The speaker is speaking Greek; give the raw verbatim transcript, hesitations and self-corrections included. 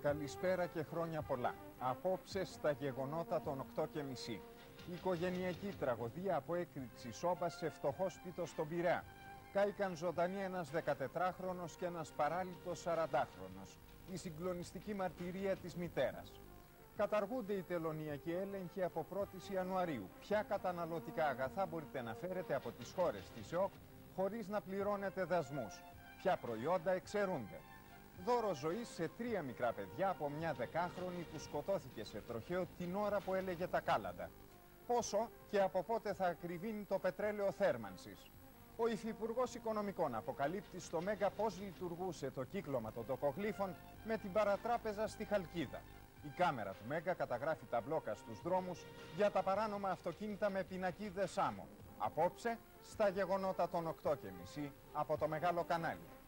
Καλησπέρα και χρόνια πολλά. Απόψε στα γεγονότα των οκτώ και μισή. Η οικογενειακή τραγωδία από έκρηξη σόμπα σε φτωχό σπίτι στον Πειραιά. Κάηκαν ζωντανοί ένας δεκατετράχρονος και ένας παράλυτος σαραντάχρονος. Η συγκλονιστική μαρτυρία της μητέρας. Καταργούνται οι τελωνειακοί έλεγχοι από πρώτη Ιανουαρίου. Ποια καταναλωτικά αγαθά μπορείτε να φέρετε από τις χώρες της ΕΟΚ χωρίς να πληρώνετε δασμούς. Ποια προϊόντα εξαιρούνται. Δώρο ζωής σε τρία μικρά παιδιά από μια δεκάχρονη που σκοτώθηκε σε τροχαίο την ώρα που έλεγε τα κάλαντα. Πόσο και από πότε θα ακριβίνει το πετρέλαιο θέρμανσης. Ο Υφυπουργός Οικονομικών αποκαλύπτει στο Μέγκα πώς λειτουργούσε το κύκλωμα των τοκογλύφων με την παρατράπεζα στη Χαλκίδα. Η κάμερα του Μέγκα καταγράφει τα μπλόκα στους δρόμους για τα παράνομα αυτοκίνητα με πινακίδες άμμο. Απόψε στα γεγονότα των οκτώ και μισή από το Μεγάλο Κανάλι.